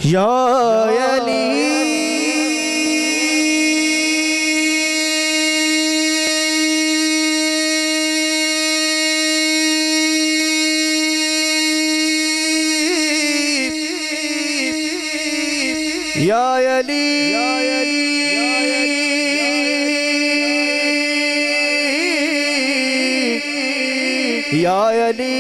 या अली या अली या अली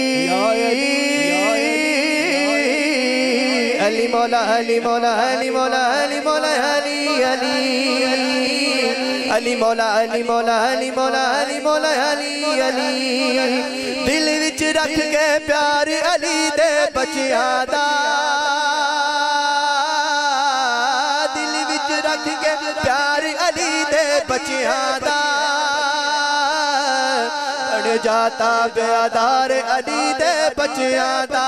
अली मौला अली मौला अली मौला अली मौला अली अली अली मौला अली मौला अली मौला अली मौला अली अली दिल विच रख के प्यार अली दे बच्चियां दा दिल विच रख के प्यार अली दे बच्चियां दा बन जाता बेअदार अली दे बच्चियां दा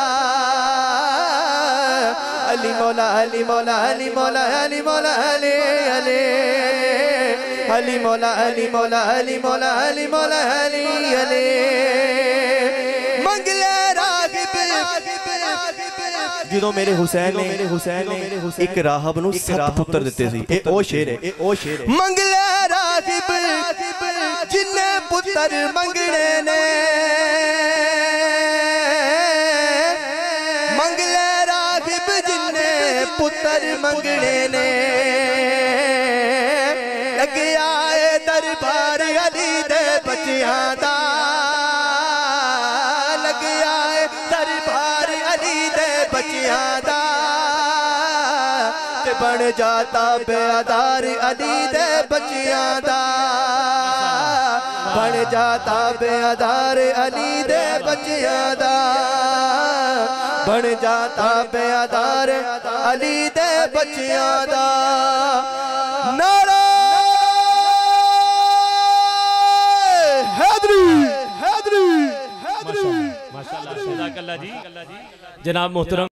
अली मौला अली मौला अली मौला अली मौला अली अली अली मौला अली मौला अली मौला अली मौला अली अली मंगले रागिब जो मेरे हुसैन ने एक राहब नूं 7 पुत्र दिते सी। ए ओ शेर है मंगले रागिब जिन्ने पुत्र मंगने ने मंगले रागिब जिन्ने पुत्र मंगने ने लगे आए दरबार अली दे बच्चियां दा लगे आए दरबार अली दे बच्चियां दा ते बन जाता बेअदार अली दे बच्चियां दा बन जाता बेअदार अली दे बच्चियां दा बन जाता बेअदार अली दे बच्चियां दा नारा हैदरी हैदरी हैदरी। माशाअल्लाह, जज़ाकल्लाह जी। जनाब मोहतरम।